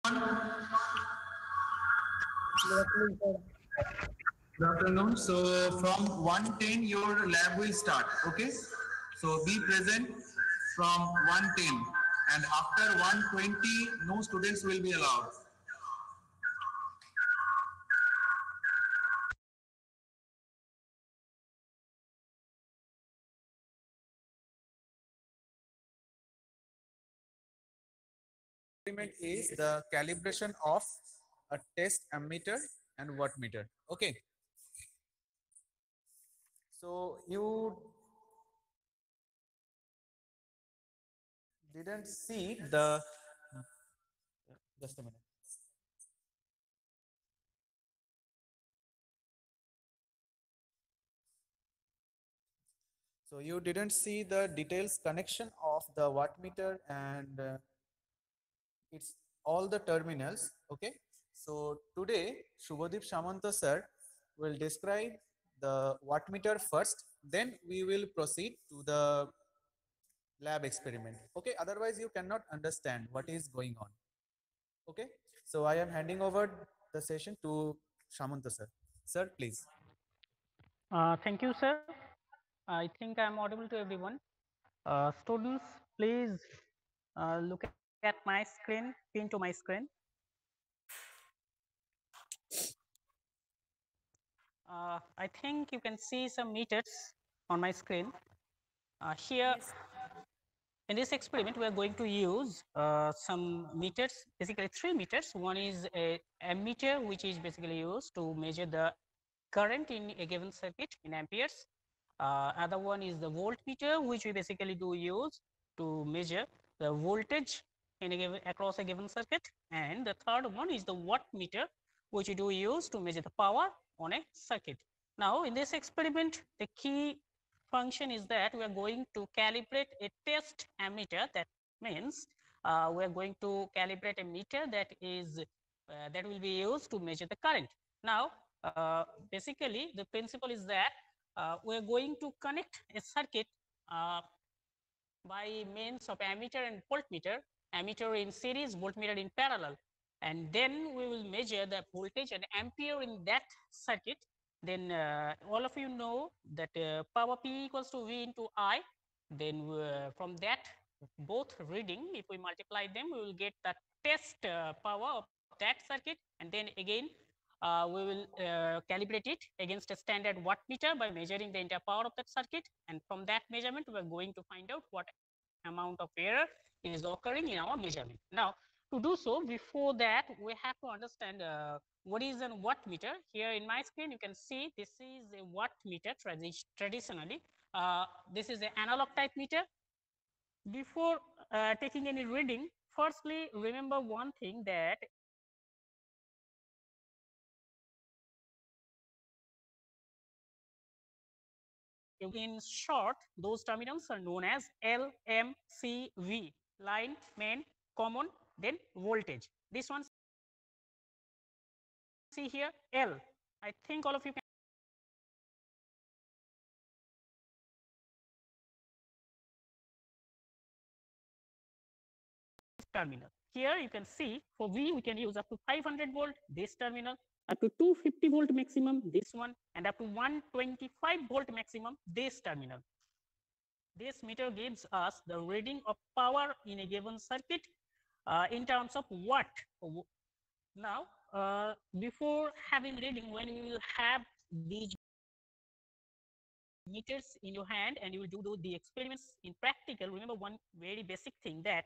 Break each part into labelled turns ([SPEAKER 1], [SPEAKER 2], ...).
[SPEAKER 1] Good afternoon. So from 1:10 your lab will start. Okay. So be present from 1:10 and after 1:20 no students will be allowed. Experiment is the calibration of a test ammeter and wattmeter. Okay. So you didn't see the just a minute. So you didn't see the details connection of the wattmeter and it's all the terminals. Okay. So today Shubhadeep Samanta sir will describe the wattmeter first, then we will proceed to the lab experiment. Okay. Otherwise you cannot understand what is going on. Okay. So I am handing over the session to Samanta sir. Sir, please.
[SPEAKER 2] Thank you, sir. I think I am audible to everyone. Students, please look at my screen, pin to my screen. I think you can see some meters on my screen. Here, in this experiment, we are going to use some meters, basically 3 meters. One is a ammeter, which is basically used to measure the current in a given circuit in amperes. Other one is the voltmeter, which we basically do use to measure the voltage in a given, across a given circuit. And the third one is the wattmeter, which we do use to measure the power on a circuit. Now, in this experiment, the key function is that we are going to calibrate a test ammeter. That means we are going to calibrate a meter that is that will be used to measure the current. Now, basically, the principle is that we are going to connect a circuit by means of ammeter and voltmeter, ammeter in series, voltmeter in parallel, and then we will measure the voltage and ampere in that circuit. Then all of you know that power P equals to V into I. Then from that both reading, if we multiply them, we will get the test power of that circuit, and then again we will calibrate it against a standard wattmeter by measuring the entire power of that circuit, and from that measurement we are going to find out what amount of error is occurring in our measurement. Now, to do so, before that we have to understand what is a wattmeter. Here in my screen you can see this is a wattmeter traditionally. This is an analog type meter. Before taking any reading, firstly remember one thing, that in short, those terminals are known as L, M, C, V, line, main, common, then voltage. This one see here L. I think all of you can terminal. Here you can see for V we can use up to 500 volt this terminal, up to 250 volt maximum this one, and up to 125 volt maximum this terminal. This meter gives us the reading of power in a given circuit in terms of watt. Now, before having reading, when you will have these meters in your hand and you will do the experiments in practical, remember one very basic thing, that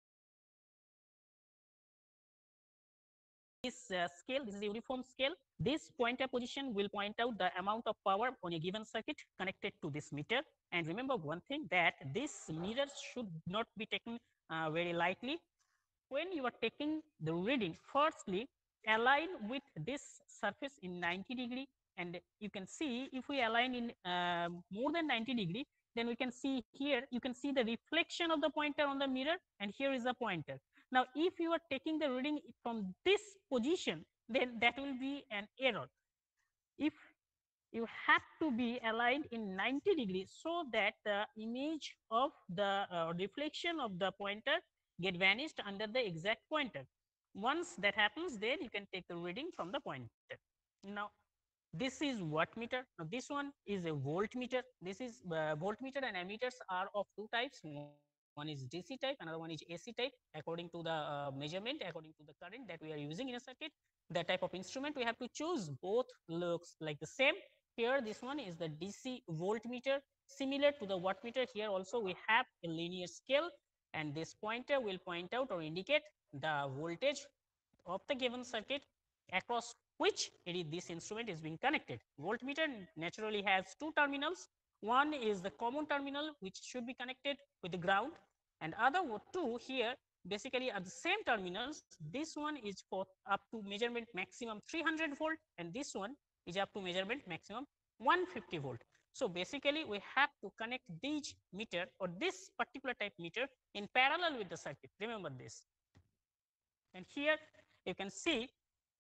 [SPEAKER 2] this scale, this is a uniform scale. This pointer position will point out the amount of power on a given circuit connected to this meter. And remember one thing, that this meter should not be taken very lightly. When you are taking the reading, firstly align with this surface in 90 degree, and you can see if we align in more than 90 degree, then we can see here, you can see the reflection of the pointer on the mirror, and here is the pointer. Now if you are taking the reading from this position, then that will be an error. If you have to be aligned in 90 degrees so that the image of the reflection of the pointer get vanished under the exact pointer. Once that happens, then you can take the reading from the pointer. Now, this is wattmeter. Now, this one is a voltmeter. This is voltmeter, and ammeters are of two types. One is DC type, another one is AC type, according to the measurement, according to the current that we are using in a circuit. That type of instrument we have to choose. Both looks like the same. Here, this one is the DC voltmeter, similar to the wattmeter. Here also we have a linear scale, and this pointer will point out or indicate the voltage of the given circuit across which this instrument is being connected. Voltmeter naturally has two terminals. One is the common terminal, which should be connected with the ground, and other two here basically are the same terminals. This one is for up to measurement maximum 300 volt, and this one is up to measurement maximum 150 volt. So basically we have to connect these meter or this particular type meter in parallel with the circuit. Remember this. And here you can see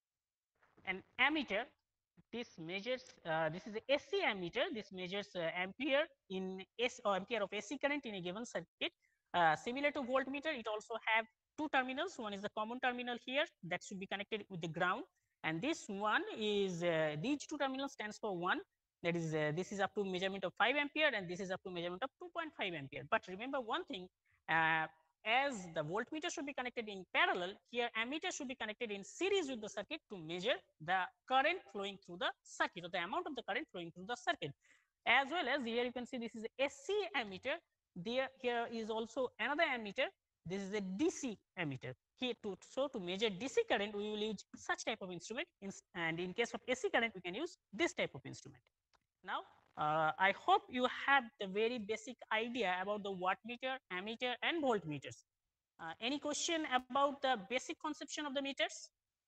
[SPEAKER 2] an ammeter. This measures, this is a AC ammeter. This measures ampere in S or ampere of AC current in a given circuit. Similar to voltmeter, it also have two terminals. One is the common terminal here that should be connected with the ground, and this one is these two terminals stands for one. That is, this is up to measurement of 5 ampere, and this is up to measurement of 2.5 ampere. But remember one thing. As the voltmeter should be connected in parallel, here ammeter should be connected in series with the circuit to measure the current flowing through the circuit, or the amount of the current flowing through the circuit. As well as here you can see this is a AC ammeter. Here is also another ammeter. This is a DC ammeter. Here to measure DC current, we will use such type of instrument, and in case of AC current, we can use this type of instrument. Now, I hope you have the very basic idea about the wattmeter, ammeter, and voltmeters. Any question about the basic conception of the meters?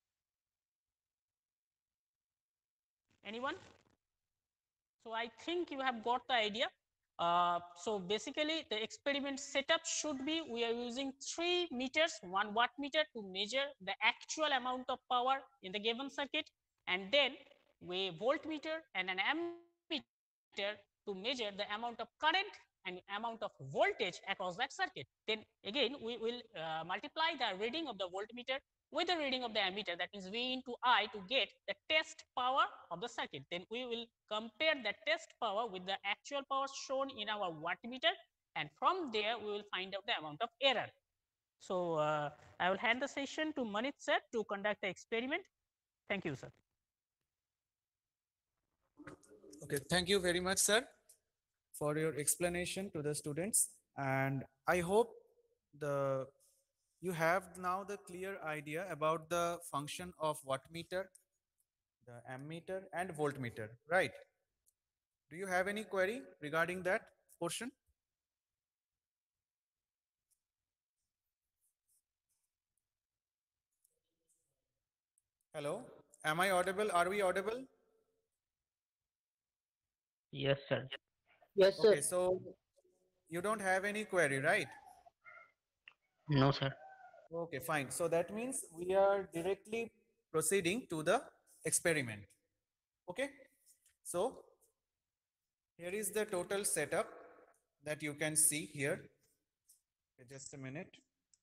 [SPEAKER 2] Anyone? So I think you have got the idea. So basically, the experiment setup should be, we are using 3 meters, 1 wattmeter to measure the actual amount of power in the given circuit, and then we voltmeter and an ammeter to measure the amount of current and amount of voltage across that circuit. Then again, we will multiply the reading of the voltmeter with the reading of the ammeter, that means V into I, to get the test power of the circuit. Then we will compare the test power with the actual power shown in our wattmeter, and from there we will find out the amount of error. So I will hand the session to Manit sir to conduct the experiment. Thank you, sir.
[SPEAKER 1] Okay, thank you very much, sir, for your explanation to the students. And I hope you have now the clear idea about the function of wattmeter, the ammeter, and voltmeter, right? Do you have any query regarding that portion? Hello, am I audible? Are we audible?
[SPEAKER 2] Yes, sir.
[SPEAKER 3] Yes, sir.
[SPEAKER 1] Okay, so you don't have any query, right?
[SPEAKER 2] No, sir.
[SPEAKER 1] Okay, fine. So that means we are directly proceeding to the experiment. Okay, so here is the total setup that you can see here. Okay, just a minute.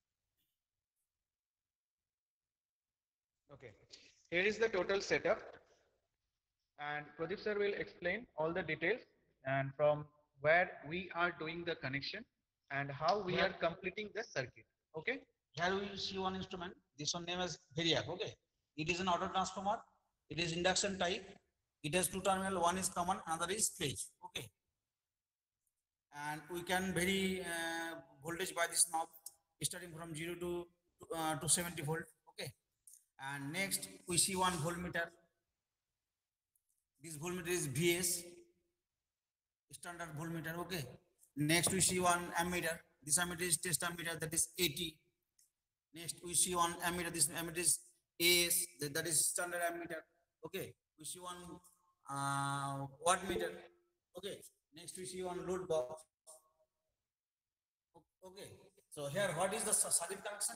[SPEAKER 1] Okay, here is the total setup, and Pradeep sir will explain all the details and from where we are doing the connection and how we are completing the circuit. Okay.
[SPEAKER 3] Here we see one instrument. This one name is Variac. Okay. It is an auto transformer. It is induction type. It has two terminal. One is common, another is phase. Okay. And we can vary voltage by this knob, starting from 0 to 70 volt. Okay. And next we see one voltmeter. This voltmeter is VS, standard voltmeter. Okay. Next we see one ammeter. This ammeter is test ammeter, that is 80. Next we see one ammeter. This ammeter is AS, that is standard ammeter. Okay. We see one wattmeter. Okay. Next we see one load box. Okay. So here, what is the circuit connection?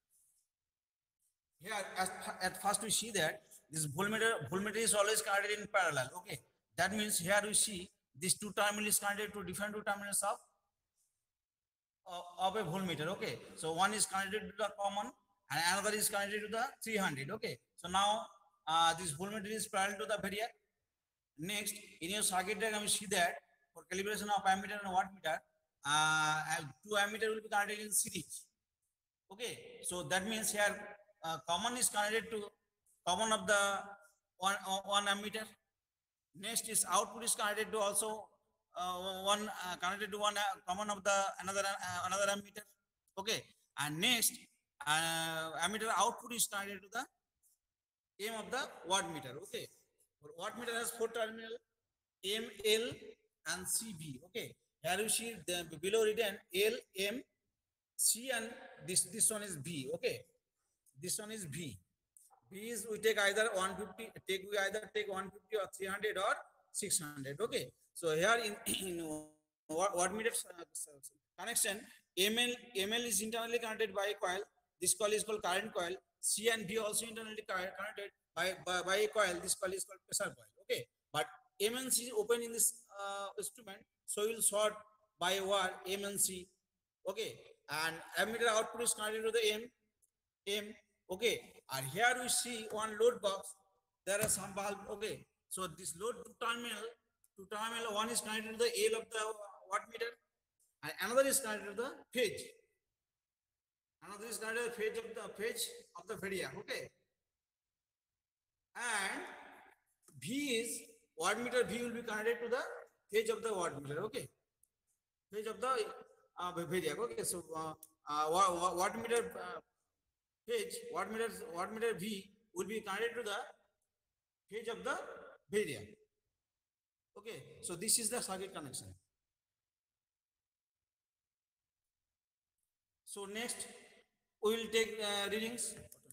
[SPEAKER 3] Here at first we see that this voltmeter is always connected in parallel. Okay. That means here we see these two terminals is connected to different two terminals of a voltmeter. Okay. So one is connected to the common and another is connected to the 300. Okay, so now this voltmeter is parallel to the variac. Next, in your circuit diagram, you see that for calibration of ammeter and wattmeter, two ammeter will be connected in series. Okay, so that means here common is connected to common of the one ammeter. Next is output is connected to also one connected to one common of the another ammeter. Okay, and next ammeter output is connected to the M of the wattmeter. Okay, wattmeter has four terminal M, L, and CV. Okay, here you see the below written L, M, C, and this one is V. Okay, this one is V. V is we take either 150, we either take 150 or 300 or 600. Okay, so here in wattmeter connection, ML is internally connected by a coil. This coil is called current coil. C and V also internally connected by a coil. This coil is called pressure coil. Okay, but M and C is open in this instrument, so you will sort by wire M and C. Okay, and ammeter output is connected to the M. Okay, and here we see one load box. There are some bulb. Okay, so this load terminal one is connected to the L of the wattmeter, and another is connected to the phase. Another is connected to the phase of the variac. Okay, and V is wattmeter. V will be connected to the phase of the wattmeter. Okay, phase of the variac. Okay, so wattmeter phase, wattmeter V will be connected to the phase of the variac. Okay, so this is the circuit connection. So next we will take readings.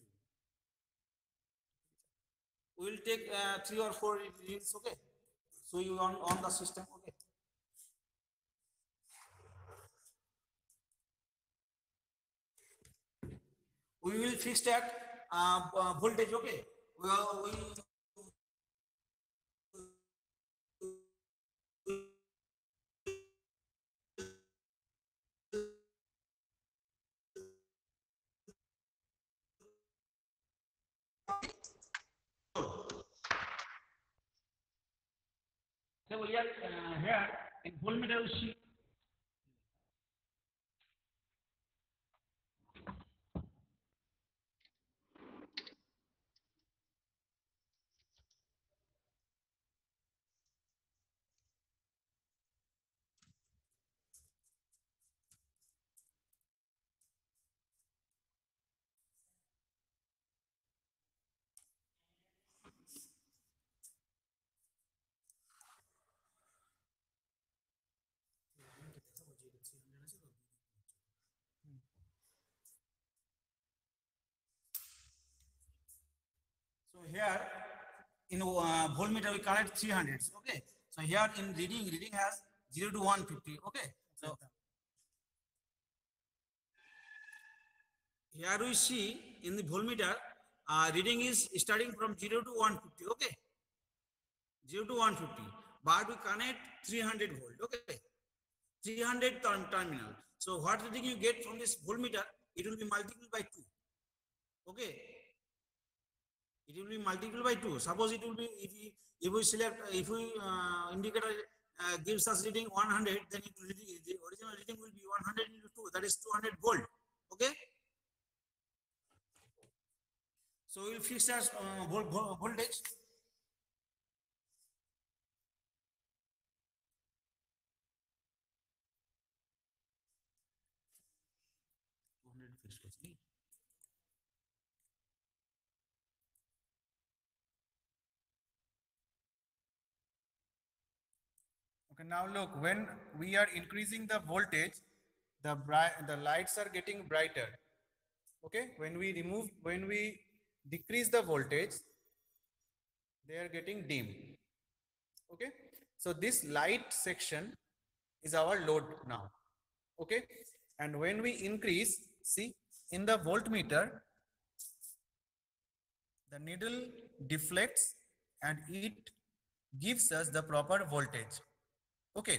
[SPEAKER 3] We will take 3 or 4 readings. Okay, so you on the system. Okay. We will fix that voltage. Okay, we so we are here in voltmeter. We see so here in voltmeter we connect 300. Okay, so here in reading has 0 to 150. Okay, so here we see in the voltmeter reading is starting from 0 to 150. Okay, 0 to 150, but we connect 300 volt. Okay, 300 terminal. So what reading you get from this voltmeter, it will be multiplied by 2. Okay, it will be multiplied by 2. Suppose it will be if we select, if we indicator gives us reading 100, then it will the original reading will be 100 into 2, that is 200 volt. Okay, so we will fix as voltage.
[SPEAKER 1] Okay, now look, when we are increasing the voltage, the lights are getting brighter. Okay, when we decrease the voltage, they are getting dim. Okay, so this light section is our load now. Okay, and when we increase, see in the voltmeter, the needle deflects and it gives us the proper voltage. Okay,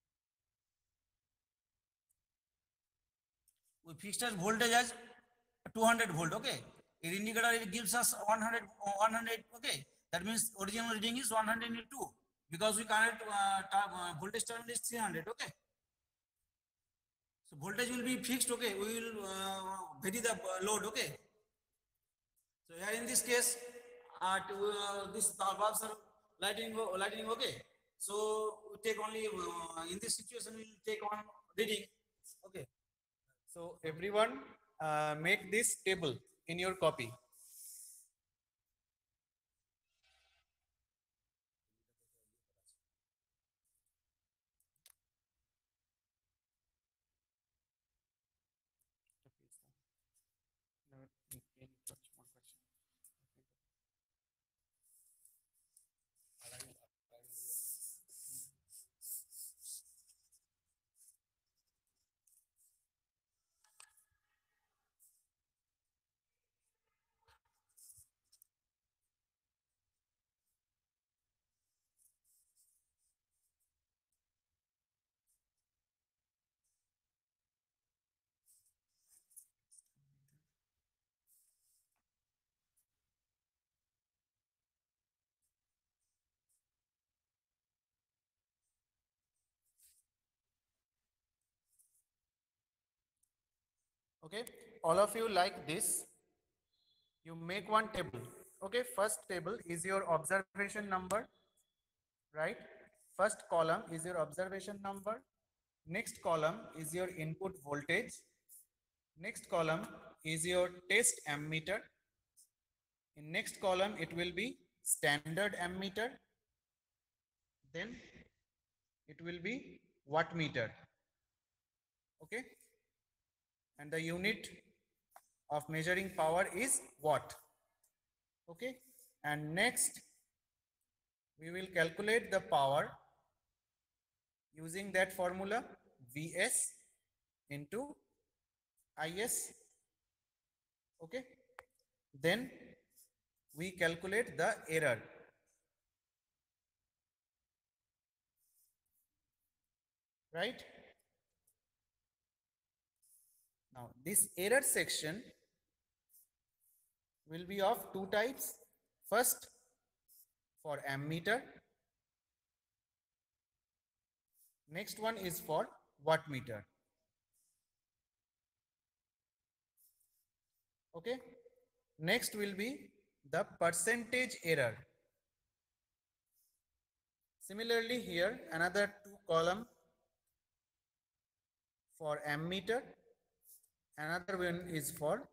[SPEAKER 1] we fixed as voltage as
[SPEAKER 3] 200 volt, okay. In indicator, it gives us 100, okay. That means original reading is 100 into 2 because we connect voltage terminal is 300, okay. So voltage will be fixed, okay. We will vary the load, okay. So here in this case, this bulbs are lighting, okay. So we take only in this situation we will take one reading, okay.
[SPEAKER 1] So everyone make this table in your copy. Okay, all of you like this. You make one table. Okay, first table is your observation number, right? First column is your observation number. Next column is your input voltage. Next column is your test ammeter. In next column, it will be standard ammeter. Then it will be wattmeter. Okay, and the unit of measuring power is watt. Okay, and next we will calculate the power using that formula Vs into Is. Okay, then we calculate the error. Right? Now this error section will be of two types. First, for ammeter. Next one is for wattmeter. Okay. Next will be the percentage error. Similarly here another two column for ammeter, another one is for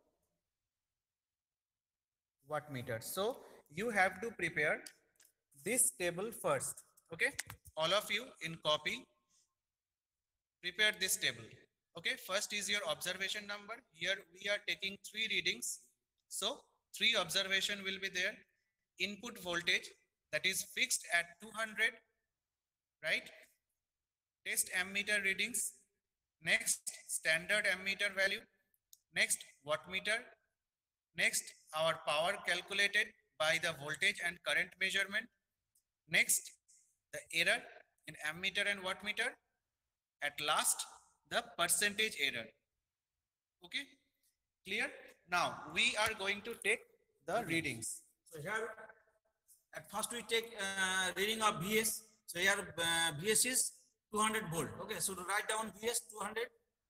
[SPEAKER 1] wattmeter. So you have to prepare this table first. Okay, all of you in copy prepare this table. Okay, first is your observation number. Here we are taking 3 readings, so 3 observation will be there. Input voltage, that is fixed at 200, right? Test ammeter readings. Next, standard ammeter value. Next, wattmeter. Next, our power calculated by the voltage and current measurement. Next, the error in ammeter and wattmeter. At last, the percentage error. Okay, clear? Now we are going to take the readings.
[SPEAKER 3] So here at first we take reading of Vs. So here Vs is 200 volt. Okay, so to write down Vs 200.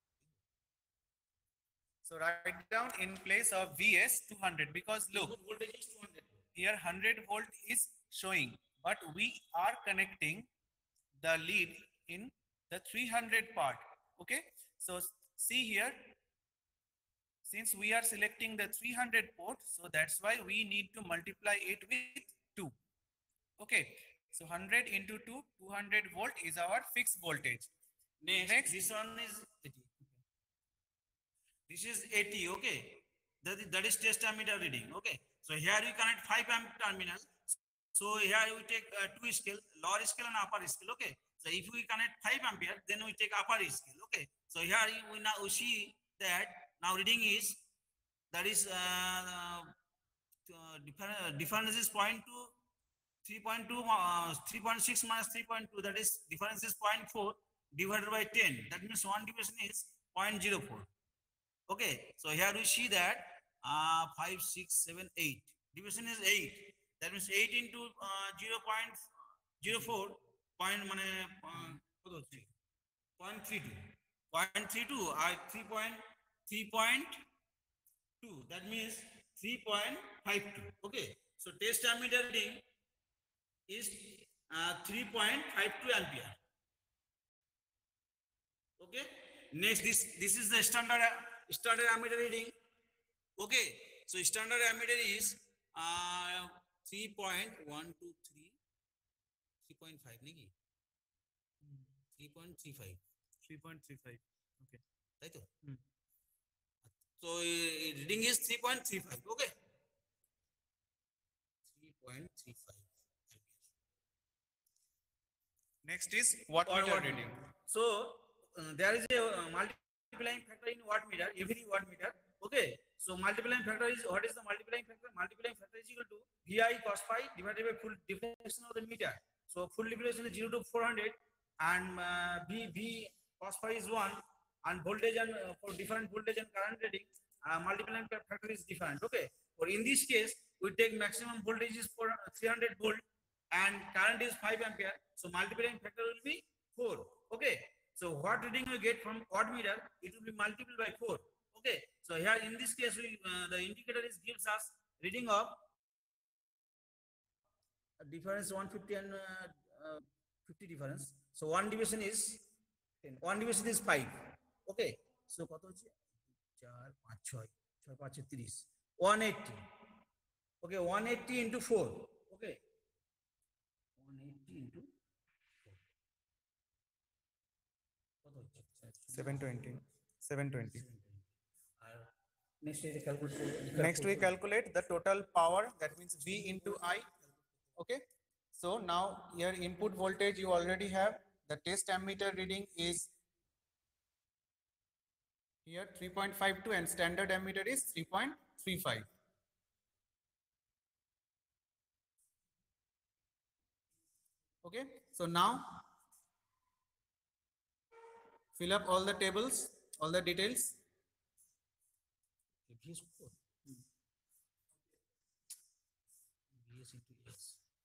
[SPEAKER 1] So write down in place of Vs 200 because look,
[SPEAKER 3] Voltage is 200.
[SPEAKER 1] here 100 volt is showing, but we are connecting the lead in the 300 part. Okay, so see here, since we are selecting the 300 port, so that's why we need to multiply it with 2. Okay, so 100 into 2, 200 volt is our fixed voltage.
[SPEAKER 3] Next this one is 80. This is 80. Okay, that is test ammeter reading. Okay, so here we connect 5 amp terminal. So here we take 2 scale, lower scale and upper scale. Okay, so if we connect 5 ampere, then we take upper scale. Okay, so here we now see that now reading is, that is difference is 0.2, 3.2, 3.6 minus 3.2, that is difference is 0.4 divided by 10. That means one division is 0.04. Okay, so here we see that 5, 6, 7, 8. Deviation is 8. That means 8 into 0.04 point মানে কত হচ্ছে 0.32 আর 3.2, that means 3.52. Okay, so test ammeter reading is 3.52 ampere. Okay, next this is the standard ammeter reading. Okay, so standard ammeter is 3.123 3.5 নাকি 3.35
[SPEAKER 1] 3.35. Okay.
[SPEAKER 3] তাই তো so reading is 3.35. okay, 3.35.
[SPEAKER 1] Next is wattmeter reading.
[SPEAKER 3] So there is a multiplying factor in wattmeter, every wattmeter. Okay, so multiplying factor is, what is the multiplying factor? Multiplying factor is equal to VI cos pi divided by full deflection of the meter. So full deflection is 0 to 400 and V cos pi is 1, and voltage and for different voltage and current rating multiplying factor is different. Okay, or in this case we take maximum voltage is for 300 volt and current is 5 ampere, so multiplying factor will be 4. Okay, so what reading we get from wattmeter, it will be multiplied by 4. Okay, so here in this case we the indicator is gives us reading of difference 150 and 50 difference. So one division is 5. Okay, so কত হচ্ছে 4 5 6 6 5 30 180. Okay, 180 into 4. Okay, 180 into 4 কত হচ্ছে
[SPEAKER 1] 720. 720.
[SPEAKER 3] Next
[SPEAKER 1] we calculate the total power, that means V into I. Okay, so now your input voltage you already have. The test ammeter reading is here 3.52 and standard ammeter is 3.35. Okay, so now fill up all the tables, all the details.
[SPEAKER 3] VS 4. VS into S.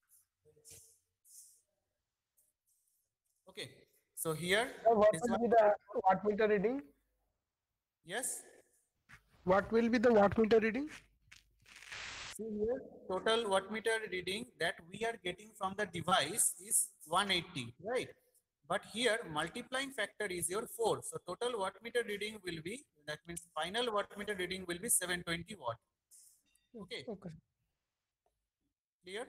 [SPEAKER 1] Okay, so here
[SPEAKER 4] What
[SPEAKER 1] is
[SPEAKER 4] will be the wattmeter reading?
[SPEAKER 1] yes,
[SPEAKER 4] What will be the wattmeter reading?
[SPEAKER 1] see here total wattmeter reading that we are getting from the device is 180, right? But here multiplying factor is your 4, so total wattmeter reading will be, that means final wattmeter reading will be 720 watt. Okay,
[SPEAKER 4] Okay.
[SPEAKER 1] clear?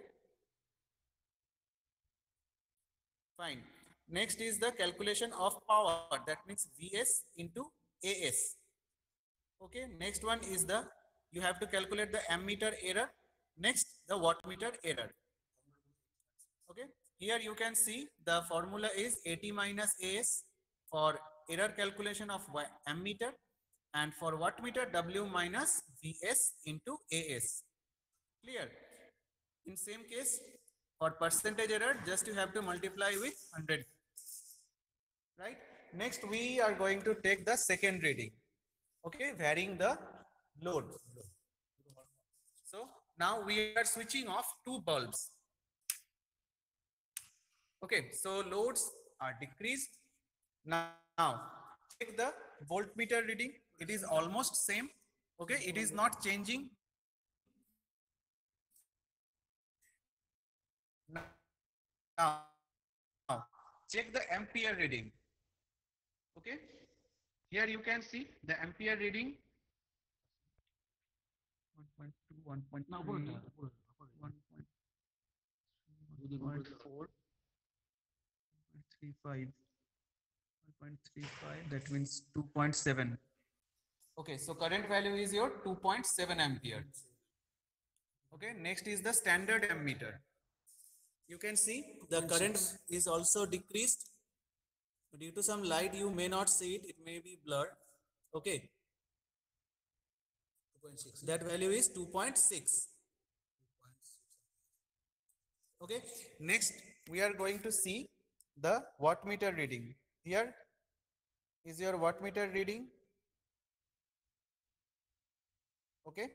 [SPEAKER 1] Fine. Next is the calculation of power, that means VS into AS. Okay, next one is the, you have to calculate the ammeter error. Next, the wattmeter error. Okay, here you can see the formula is AT minus AS for error calculation of ammeter, and for wattmeter W minus VS into AS. Clear? In same case, for percentage error, just you have to multiply with 100. Right? Next, we are going to take the second reading. Okay, varying the load. So now we are switching off 2 bulbs. Okay, so loads are decreased. Now take the voltmeter reading. It is almost same. Okay, it is not changing. Now check the ampere reading. Okay, here you can see the ampere reading 1.2, 1.3, 1.4, 1.35, 1.35, that means 2.7. Okay, so current value is your 2.7 ampere. Okay, next is the standard ammeter. You can see the current is also decreased. Due to some light, you may not see it, it may be blurred. Okay, 2.6. That value is 2.6. Okay, next we are going to see the wattmeter reading. Here is your wattmeter reading. Okay.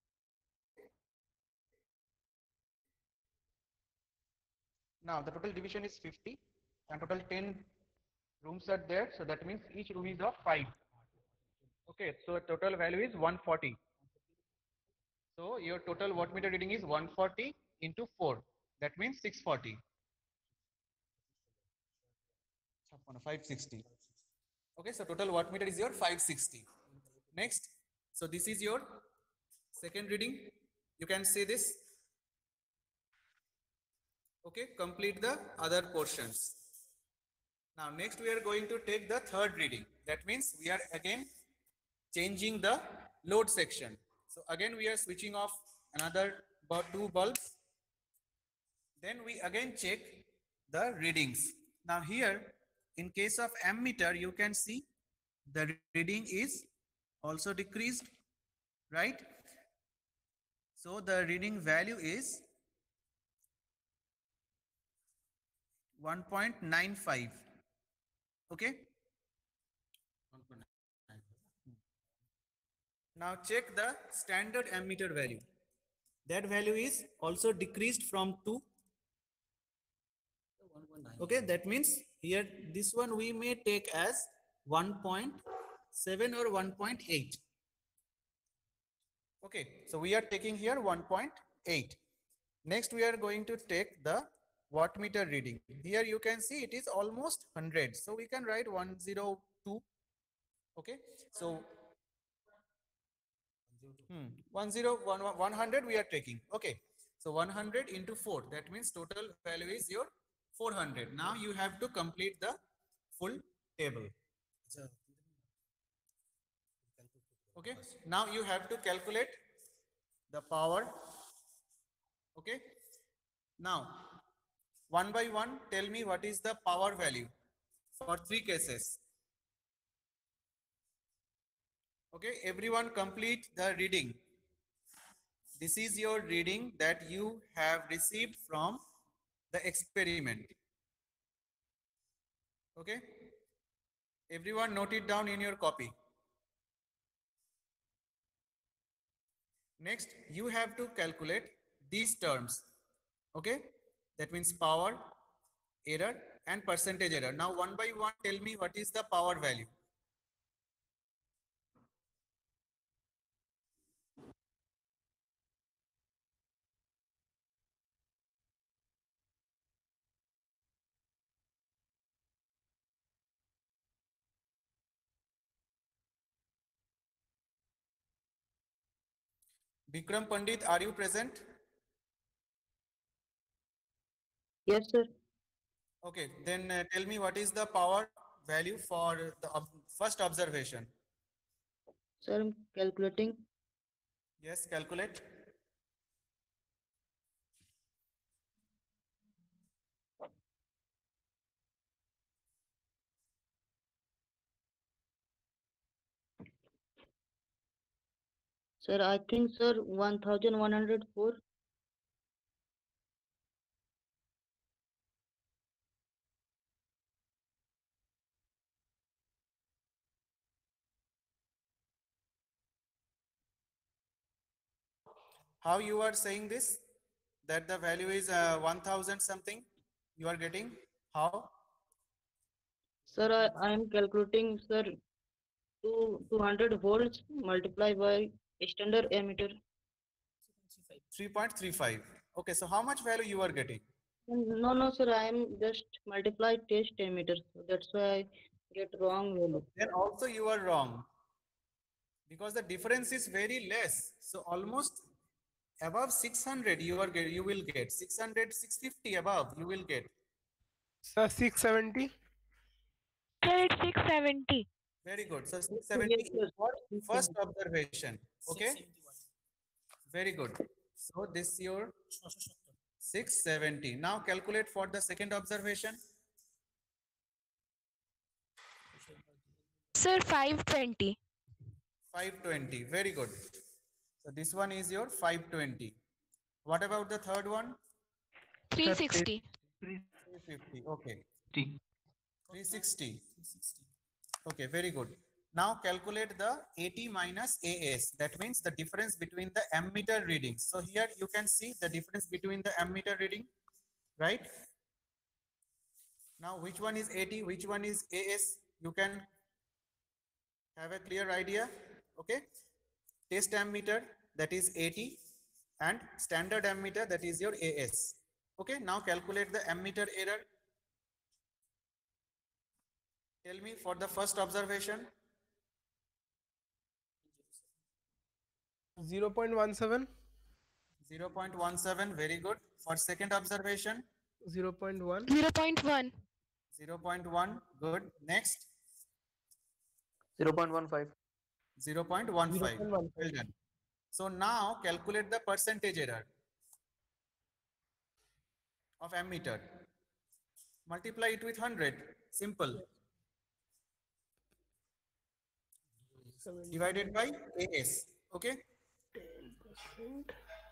[SPEAKER 1] Now the total division is 50 and total 10 rooms are there. So that means each room is of 5. Okay. So total value is 140. So your total watt meter reading is 140 into 4. That means 640. 560. Okay. So total watt meter is your 560. Next. So this is your second reading. You can see this. Okay. Complete the other portions. Now next we are going to take the third reading. That means we are again changing the load section. So again we are switching off another 2 bulbs. Then we again check the readings. Now here in case of ammeter you can see the reading is also decreased, right? So the reading value is 1.95. Okay. Now check the standard ammeter value. That value is also decreased from 2. Okay, that means here this one we may take as 1.7 or 1.8. Okay, so we are taking here 1.8. Next we are going to take the watt meter reading. Here you can see it is almost 100. So we can write 102. Okay, so 100 we are taking. Okay, so 100 into 4, that means total value is your 400. Now you have to complete the full table. Okay, now you have to calculate the power. Okay, now one by one tell me what is the power value for 3 cases. Okay, everyone complete the reading. This is your reading that you have received from the experiment. Okay, everyone note it down in your copy. Next, you have to calculate these terms. Okay, that means power, error and percentage error. Now one by one tell me what is the power value. Vikram Pandit, are you present?
[SPEAKER 5] Yes, sir.
[SPEAKER 1] Okay, then tell me what is the power value for the first observation.
[SPEAKER 5] Sir, I'm calculating.
[SPEAKER 1] Yes, calculate.
[SPEAKER 5] Sir, I think, sir, 1104.
[SPEAKER 1] How you are saying this? That the value is 1000 something you are getting? How?
[SPEAKER 5] Sir, I am calculating, sir, 200 volts multiplied by standard ammeter.
[SPEAKER 1] 3.35. Okay, so how much value you are getting?
[SPEAKER 5] No, no, sir, I am just multiply test ammeter. So that's why I get wrong value.
[SPEAKER 1] Then also you are wrong because the difference is very less. So almost above 600 you will get 600, 650 above you will get.
[SPEAKER 4] Sir, 670.
[SPEAKER 6] Sir, it's 670.
[SPEAKER 1] Very good. So 670 is for first observation. Okay. Very good. So this is your 670. Now calculate for the second observation.
[SPEAKER 6] Sir, 520.
[SPEAKER 1] 520. Very good. So this one is your 520. What about the third one?
[SPEAKER 6] 360.
[SPEAKER 1] 350. Okay. 360. Okay, very good. Now calculate the AT minus AS. That means the difference between the ammeter readings. So here you can see the difference between the ammeter reading, right? Now which one is AT, which one is AS? You can have a clear idea. Okay. Test ammeter, that is AT, and standard ammeter, that is your AS. Okay. Now calculate the ammeter error. Tell me for the first observation.
[SPEAKER 4] 0.17.
[SPEAKER 1] 0.17, very good. For second observation,
[SPEAKER 4] 0.1.
[SPEAKER 6] 0.1.
[SPEAKER 1] 0.1, good. Next,
[SPEAKER 7] 0.15.
[SPEAKER 1] 0.15, well done. So now calculate the percentage error of ammeter. Multiply it with 100, simple. Divided by AS, okay?
[SPEAKER 4] 10%.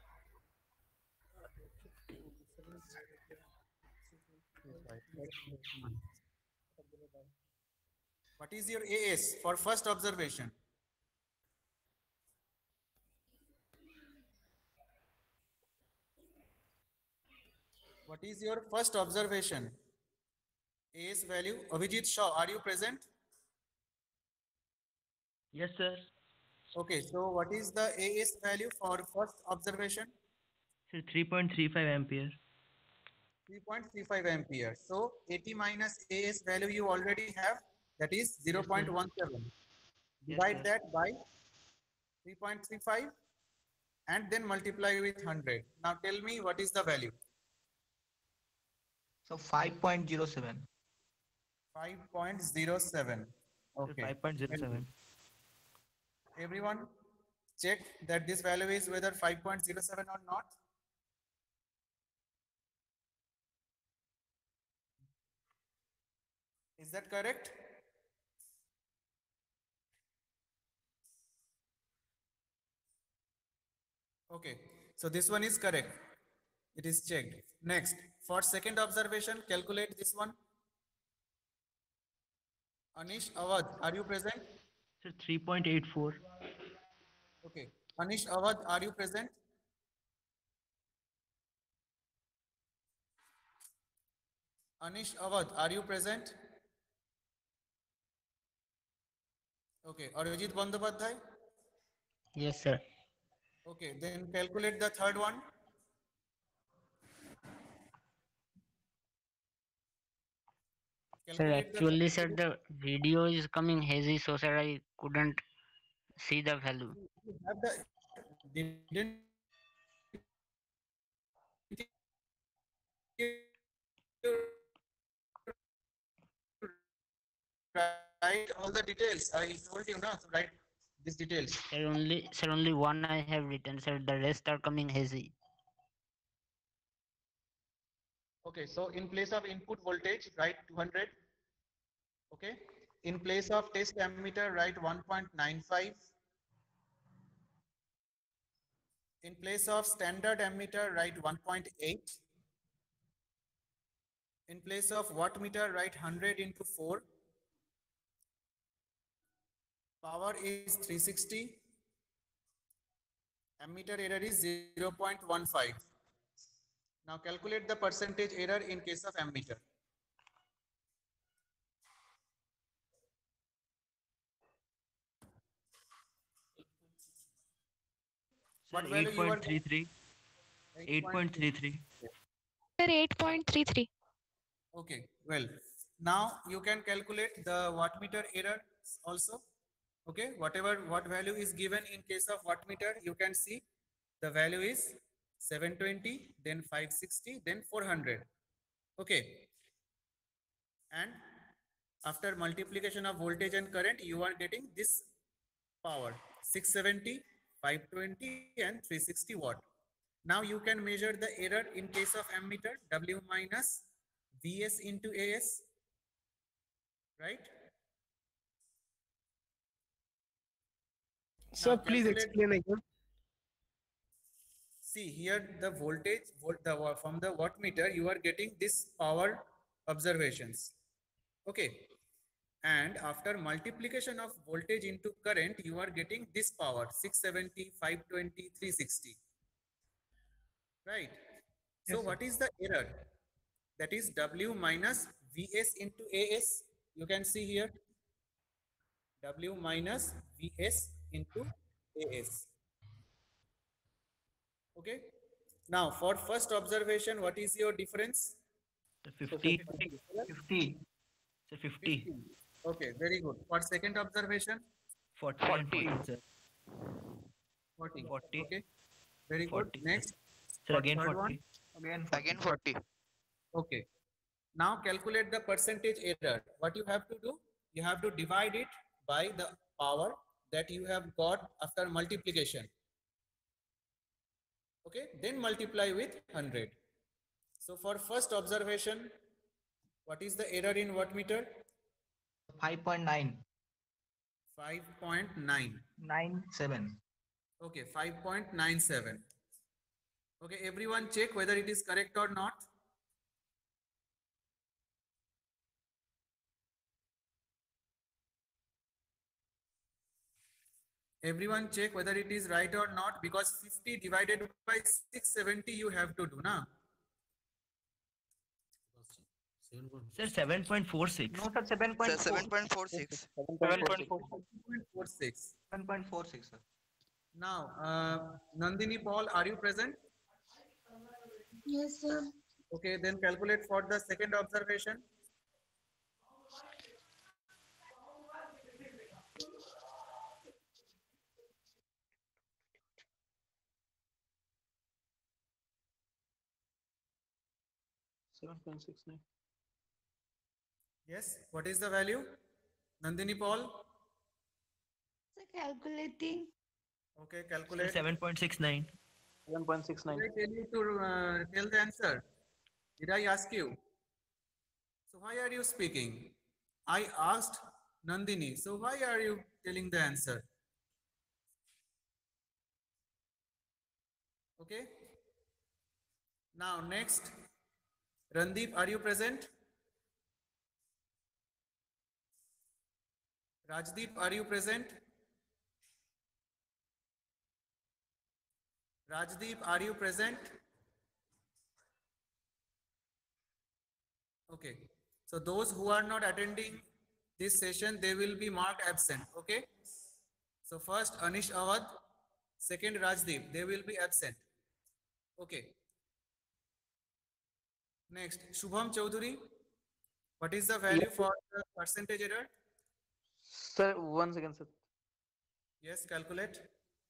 [SPEAKER 1] What is your AS for first observation? What is your first observation? AS value. Abhijit Shaw, are you present?
[SPEAKER 7] Yes, sir.
[SPEAKER 1] Okay, so what is the AS value for first observation?
[SPEAKER 7] Sir, 3.35 ampere.
[SPEAKER 1] 3.35 ampere. So 80 minus AS value you already have, that is 0.17. Divide
[SPEAKER 7] sir.
[SPEAKER 1] that by 3.35 and then multiply with 100. Now tell me what is the value?
[SPEAKER 8] So 5.07.
[SPEAKER 1] 5.07. Okay.
[SPEAKER 7] 5.07.
[SPEAKER 1] Everyone check that this value is whether 5.07 or not. Is that correct? Okay, so this one is correct. It is checked. Next, for second observation, calculate this one. Anish Awadh, are you present?
[SPEAKER 7] Sir, 3.84.
[SPEAKER 1] Okay. Anish Awadh, are you present? Anish Awadh, are you present? Okay. Arijit Bandyopadhyay?
[SPEAKER 2] Yes, sir.
[SPEAKER 1] Okay. Then calculate the third one.
[SPEAKER 2] Sir,
[SPEAKER 1] Calculate the
[SPEAKER 2] actually, sir, the video is coming hazy, so sir, I couldn't see the value.
[SPEAKER 1] you have the didn't write all the details. I told you not to write these details.
[SPEAKER 2] Sir, only one I have written, sir. The rest are coming hazy.
[SPEAKER 1] Okay, so in place of input voltage, write 200. Okay, in place of test ammeter, write 1.95. In place of standard ammeter, write 1.8. In place of wattmeter, write 100 into 4. Power is 360. Ammeter error is 0.15. Now calculate the percentage error in case of ammeter.
[SPEAKER 7] Sir,
[SPEAKER 1] What value you are
[SPEAKER 7] 8.33. 8.33.
[SPEAKER 6] Sir, 8.33.
[SPEAKER 1] Okay, well, now you can calculate the wattmeter error also. Okay, what value is given in case of wattmeter, you can see the value is 720, then 560, then 400. Okay, and after multiplication of voltage and current, you are getting this power 670, 520, and 360 watt. Now you can measure the error in case of ammeter, W minus Vs into As, right?
[SPEAKER 4] Sir,
[SPEAKER 1] Now
[SPEAKER 4] please
[SPEAKER 1] calculate-
[SPEAKER 4] explain again.
[SPEAKER 1] See here the voltage from the wattmeter, you are getting this power observations. Okay. and after multiplication of voltage into current, you are getting this power 670, 520, 360. Right? So what is the error? That is W minus Vs into As. You can see here W minus Vs into As. Okay. Now for first observation, what is your difference?
[SPEAKER 7] Sir, 50.
[SPEAKER 3] 50.
[SPEAKER 7] Sir, 50.
[SPEAKER 1] Okay, very good. For second observation,
[SPEAKER 7] 40 and 14, sir.
[SPEAKER 1] 40.
[SPEAKER 7] 40.
[SPEAKER 1] Okay, very good.
[SPEAKER 7] 40.
[SPEAKER 1] Next,
[SPEAKER 7] Sir,
[SPEAKER 1] for
[SPEAKER 7] again
[SPEAKER 1] third
[SPEAKER 7] 40.
[SPEAKER 1] one.
[SPEAKER 8] Again 40.
[SPEAKER 1] Okay. Now calculate the percentage error. What you have to do? You have to divide it by the power that you have got after multiplication. Okay, then multiply with 100. So for first observation, what is the error in wattmeter?
[SPEAKER 3] 5.9.
[SPEAKER 1] 5.9.
[SPEAKER 3] 97.
[SPEAKER 1] Okay, 5.97. Okay, everyone check whether it is correct or not. Everyone check whether it is right or not, because 50 divided by 670 you have to do, na?
[SPEAKER 7] Sir, 7.46.
[SPEAKER 3] No, sir,
[SPEAKER 8] Sir,
[SPEAKER 3] 7.4.
[SPEAKER 8] 7.46.
[SPEAKER 1] 7.46.
[SPEAKER 3] 7.46, sir.
[SPEAKER 1] Now, Nandini Paul, are you present?
[SPEAKER 9] Yes, sir.
[SPEAKER 1] Okay, then calculate for the second observation. Yes, what is the value? Nandini Paul?
[SPEAKER 9] So calculating.
[SPEAKER 1] Okay,
[SPEAKER 7] Sir,
[SPEAKER 1] calculate.
[SPEAKER 7] 7.69.
[SPEAKER 1] 7.69. Did I tell you to tell the answer? Did I ask you? So why are you speaking? I asked Nandini. So why are you telling the answer? Okay. Now next, Randeep, are you present? Rajdeep, are you present? Rajdeep, are you present? Okay. So those who are not attending this session, they will be marked absent. Okay. So first Anish Awad, second Rajdeep, they will be absent. Okay. Next, Shubham Chaudhary. What is the value for the percentage error?
[SPEAKER 10] Sir, 1 second, sir.
[SPEAKER 1] Yes, calculate.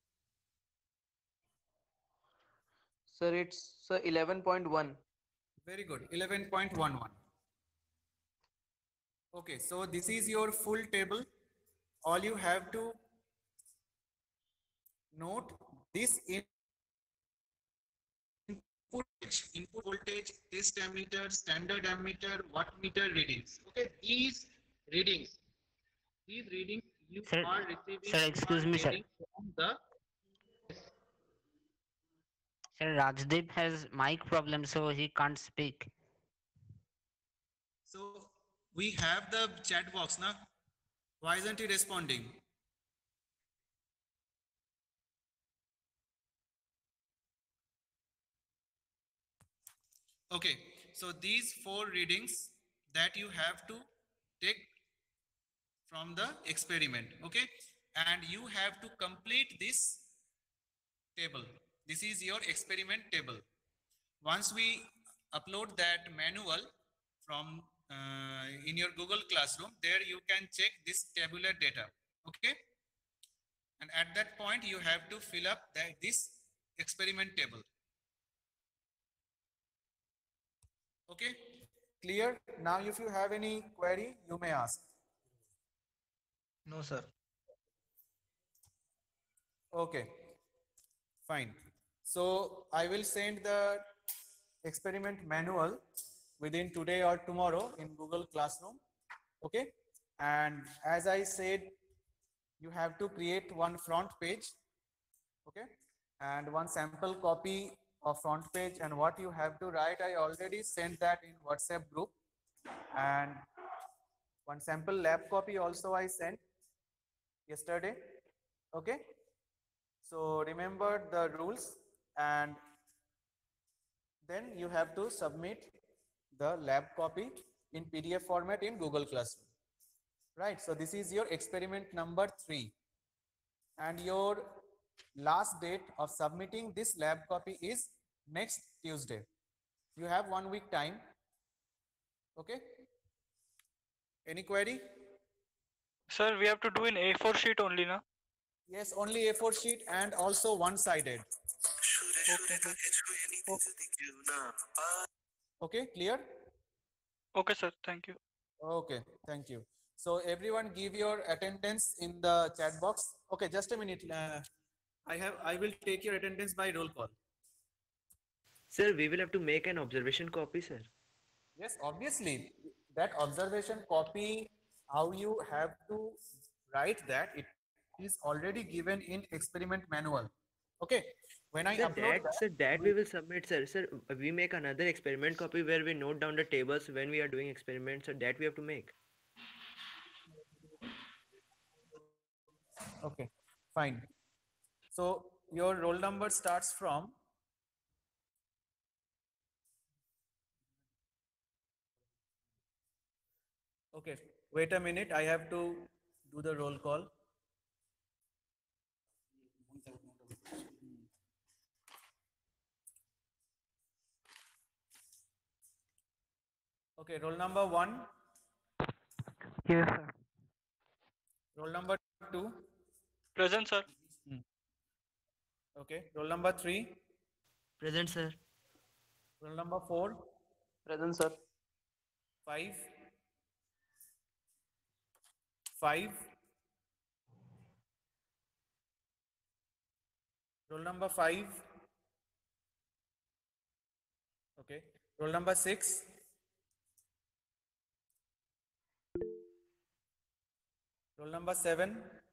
[SPEAKER 10] Sir, it's 11.1.
[SPEAKER 1] Very good. 11.11. Okay, so this is your full table. All you have to note this input voltage, test ammeter, standard ammeter, wattmeter readings. Okay, these readings you
[SPEAKER 2] Sir,
[SPEAKER 1] are receiving.
[SPEAKER 2] sir, excuse me, sir.
[SPEAKER 1] From the
[SPEAKER 2] Sir, Rajdeep has mic problem, so he can't speak.
[SPEAKER 1] so we have the chat box, na? Why isn't he responding? Okay, so these 4 readings that you have to take from the experiment, okay? And you have to complete this table. This is your experiment table. Once we upload that manual from in your Google Classroom, there you can check this tabular data, okay? And at that point, you have to fill up this experiment table. Okay, clear? Now, if you have any query, you may ask.
[SPEAKER 3] No, sir.
[SPEAKER 1] Okay, fine. So I will send the experiment manual within today or tomorrow in Google Classroom. Okay, and as I said, you have to create one front page. Okay, and one sample copy of front page, and what you have to write, I already sent that in WhatsApp group. And One sample lab copy also I sent yesterday. Okay. So remember the rules, and then you have to submit the lab copy in PDF format in Google Classroom. Right. So this is your experiment number 3. And your last date of submitting this lab copy is next Tuesday. You have 1 week time. Okay. Any query?
[SPEAKER 8] Sir, we have to do in A4 sheet only, na?
[SPEAKER 1] Yes, only A4 sheet and also one-sided. Okay, clear?
[SPEAKER 8] Okay, sir. Thank you.
[SPEAKER 1] Okay, thank you. So everyone give your attendance in the chat box. Okay, just a minute. I will take your attendance by roll call.
[SPEAKER 7] Sir, we will have to make an observation copy, sir.
[SPEAKER 1] Yes, obviously that observation copy, how you have to write that, it is already given in experiment manual. Okay, when I upload
[SPEAKER 7] That we will submit, sir. Sir, we make another experiment copy where we note down the tables when we are doing experiments, so that we have to make.
[SPEAKER 1] Okay, fine. So your roll number starts from okay, wait a minute, I have to do the roll call. Okay, roll number 1.
[SPEAKER 8] Yes, sir.
[SPEAKER 1] Roll number 2.
[SPEAKER 8] Present, sir.
[SPEAKER 1] Okay, roll number 3.
[SPEAKER 7] Present, sir.
[SPEAKER 1] Roll number 4.
[SPEAKER 10] Present, sir.
[SPEAKER 1] 5. 5. Roll number 5. Okay, roll number 6. Roll number 7.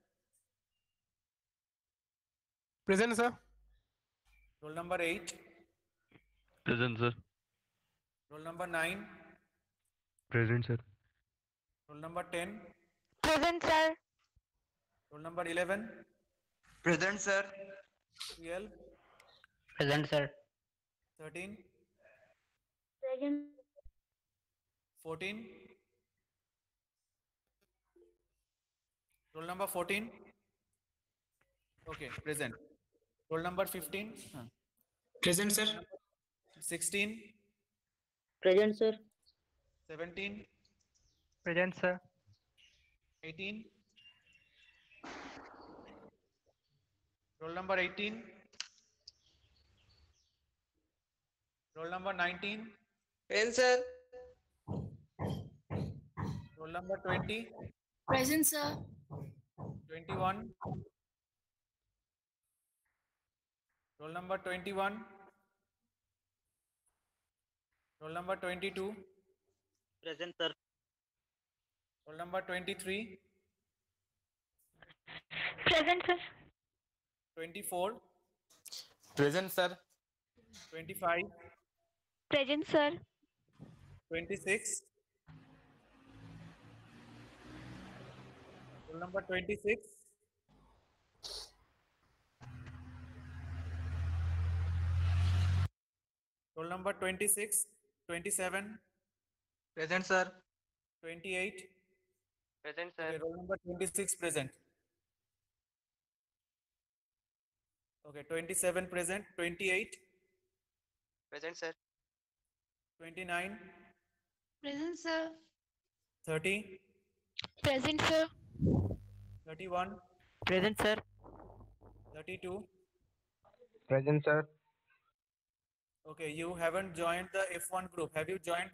[SPEAKER 4] Present, sir.
[SPEAKER 1] Roll number 8.
[SPEAKER 11] Present, sir.
[SPEAKER 1] Roll number 9.
[SPEAKER 11] Present, sir.
[SPEAKER 1] Roll number 10.
[SPEAKER 6] Present, sir.
[SPEAKER 1] Roll number 11.
[SPEAKER 10] Present, sir.
[SPEAKER 1] 12.
[SPEAKER 2] Present, sir.
[SPEAKER 1] 13.
[SPEAKER 9] Present.
[SPEAKER 1] 14. Roll number 14. Okay, present. Roll number 15.
[SPEAKER 3] Present, sir.
[SPEAKER 1] 16.
[SPEAKER 5] Present, sir.
[SPEAKER 1] 17.
[SPEAKER 8] Present, sir.
[SPEAKER 1] 18. Roll number 18. Roll number 19.
[SPEAKER 10] Present, sir.
[SPEAKER 1] Roll number 20.
[SPEAKER 9] Present, sir.
[SPEAKER 1] 21. Roll number 21. Roll number 22.
[SPEAKER 2] Present, sir.
[SPEAKER 1] Roll number 23.
[SPEAKER 6] Present, sir.
[SPEAKER 1] 24.
[SPEAKER 11] Present, sir.
[SPEAKER 1] 25.
[SPEAKER 6] Present, sir.
[SPEAKER 1] 26. Roll number 26. Roll number 26, 27,
[SPEAKER 10] Present, sir.
[SPEAKER 1] 28.
[SPEAKER 10] Present,
[SPEAKER 1] Okay,
[SPEAKER 10] sir.
[SPEAKER 1] roll number 26 present. Okay, 27 present, 28,
[SPEAKER 10] Present, sir.
[SPEAKER 1] 29,
[SPEAKER 9] Present, sir.
[SPEAKER 1] 30,
[SPEAKER 6] Present, sir.
[SPEAKER 1] 31,
[SPEAKER 7] Present, sir.
[SPEAKER 1] 32.
[SPEAKER 4] Present, sir.
[SPEAKER 1] Okay, you haven't joined the F1 group. Have you joined?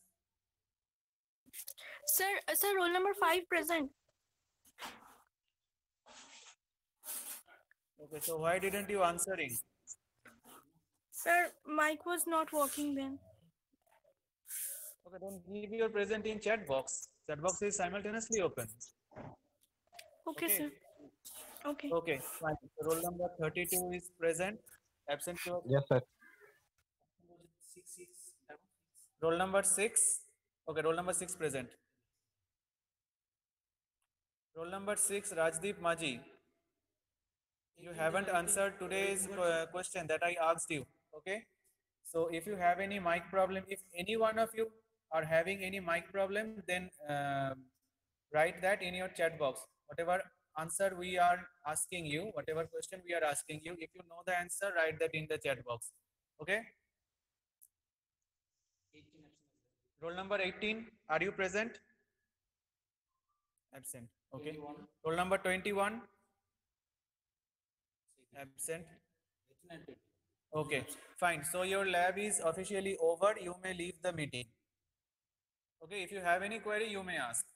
[SPEAKER 9] Sir, roll number 5 present.
[SPEAKER 1] Okay, so why didn't you answering?
[SPEAKER 9] Sir, mic was not working then.
[SPEAKER 1] Okay, then give your present in chat box. Chat box is simultaneously open.
[SPEAKER 9] Okay,
[SPEAKER 1] Okay.
[SPEAKER 9] sir. Okay.
[SPEAKER 1] Okay, fine. So roll number 32 is present. Absent your
[SPEAKER 4] Yes, sir.
[SPEAKER 1] roll number 6. Okay, roll number 6 present. Roll number 6, Rajdeep Maji. You haven't answered today's question that I asked you. Okay. So if you have any mic problem, if any one of you are having any mic problem, then write that in your chat box. Whatever answer we are asking you, whatever question we are asking you, if you know the answer, write that in the chat box. Okay. Roll number 18, are you present? Absent. Okay.
[SPEAKER 3] 21.
[SPEAKER 1] Roll number 21. Absent. Okay, fine. So your lab is officially over. You may leave the meeting. Okay, if you have any query, you may ask.